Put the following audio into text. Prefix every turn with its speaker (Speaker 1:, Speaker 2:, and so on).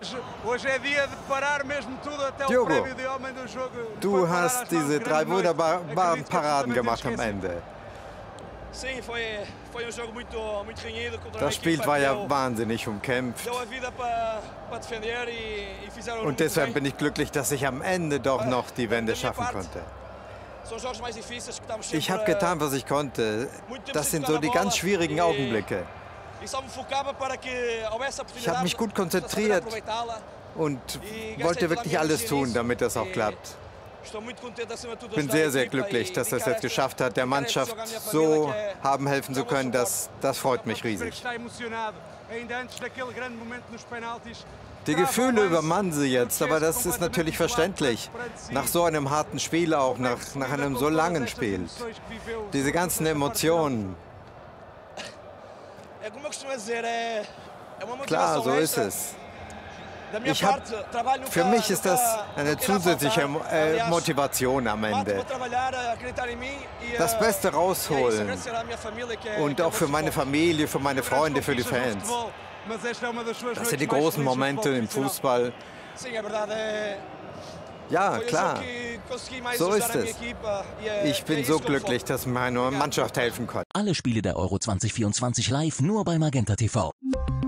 Speaker 1: Diogo, du hast diese 3 wunderbaren Paraden gemacht am Ende. Das Spiel war ja wahnsinnig umkämpft. Und deshalb bin ich glücklich, dass ich am Ende doch noch die Wende schaffen konnte. Ich habe getan, was ich konnte. Das sind so die ganz schwierigen Augenblicke. Ich habe mich gut konzentriert und wollte wirklich alles tun, damit das auch klappt. Ich bin sehr, sehr glücklich, dass das jetzt geschafft hat, der Mannschaft so haben helfen zu können. Das freut mich riesig. Die Gefühle übermannen sie jetzt, aber das ist natürlich verständlich. Nach so einem harten Spiel auch, nach einem so langen Spiel. Diese ganzen Emotionen. Klar, so ist es. Für mich ist das eine zusätzliche Motivation am Ende. Das Beste rausholen. Und auch für meine Familie, für meine Freunde, für die Fans. Das sind die großen Momente im Fußball. Ja, klar. So ist es. Ich bin so glücklich, dass meine Mannschaft helfen konnte.
Speaker 2: Alle Spiele der Euro 2024 live nur bei Magenta TV.